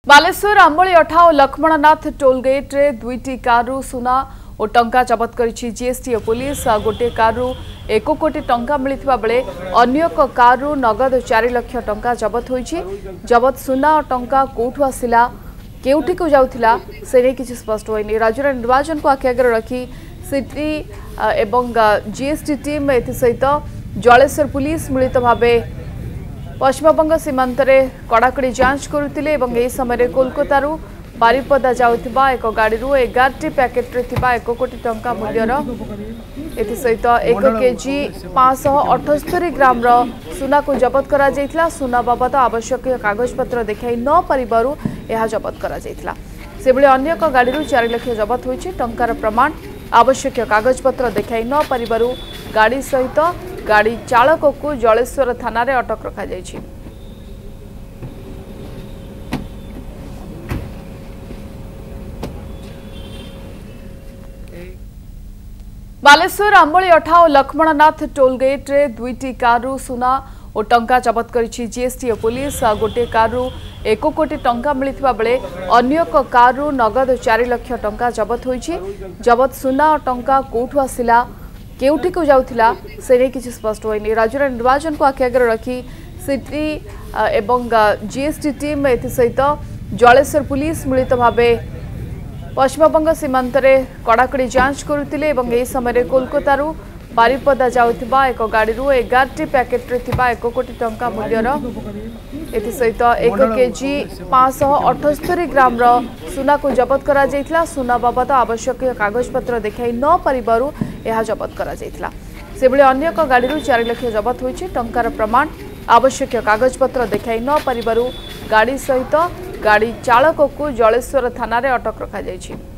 बालेश्वर आंबली अठा और लक्ष्मणनाथ टोलगेट रे दुईटी कारु सुना और टंका जबत करिछि जीएसटी और पुलिस। गोटे कारु 1 कोटी टंका मिलिथिबा बेले अन्य एक कारु नगद 4 लाख टंका जबत होइछि। जबत सुना और टंका कोठु आसिला केउठी को जाउथिला से नै किछि स्पष्ट होइनि। राज्य निर्वाचन को आखि आगे रखी सिटी एवं जीएसटी टीम एथि सहित जलेश्वर पुलिस मिलित भाबे पश्चिमबंग सीमांत कड़ाकड़ी जांच करुतिले एवं एही समय कोलकाता बारिपदा जाउथिबा एक गाड़ी 11टी पैकेट रे थिबा 1 कोटी टंका मूल्यर एथि सहित 1 केजी 578 ग्राम रो सुना को जबत करा जायतिला। सुना बाबद आवश्यक कागजपत्र देखाई न परिबारु यह जबत करा जायतिला। सेबळे अन्य एक गाड़ी 4 लाख जबत होइछि। टंकार प्रमाण आवश्यक कागजपत्र देखाई न परिबारु गाड़ी सहित गाड़ी चालक को जलेश्वर थाना रे अटक रखा जायछि। बालेश्वर आंबली अठा और लक्ष्मणनाथ टोलगेट रे दुईटी कारु सुना और टंका जबत करिछि जीएसटी और पुलिस। गोटे कारु 1 कोटी टंका मिलिथिबा बेले अन्य एक कारु नगद 4 लाख टंका जबत होइछि। जबत सुना और टंका कोठु आसिला केउठी को जाउथिला से नै किछि स्पष्ट होइनि। राज्य निर्वाचन को आखि आगे रखी सिटी एवं जीएसटी टीम एथि सहित जलेश्वर पुलिस मिलित भाबे पश्चिमबंग सीमांत कड़ाकड़ी जांच करुतिले एवं एही समय कोलकाता बारिपदा जाउथिबा एक गाड़ी 11टी पैकेट रे थिबा 1 कोटी टंका मूल्यर एथि सहित 1 केजी 578 ग्राम रो सुना को जबत करा जायतिला। सुना बाबद आवश्यक कागजपत्र देखाई न परिबारु यह जबत करा जायतिला। सेबळे अन्य एक गाड़ी 4 लाख जबत होइछि। टंकार प्रमाण आवश्यक कागजपत्र देखाई न परिबारु गाड़ी सहित गाड़ी चालक को जलेश्वर थाना रे अटक रखा जायछि।